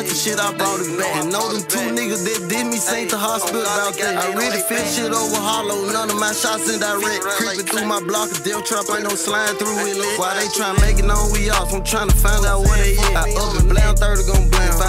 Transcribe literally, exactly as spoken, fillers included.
for shit, I brought it back. And know them two niggas that did me sent to hospital about that. I really feel shit over hollow, none of my shots indirect. Creeping through my block, a death trap, ain't no slime through it. Why they tryna make it known we off? I'm tryna find out where they at. I up and blam, thirty gon' blam.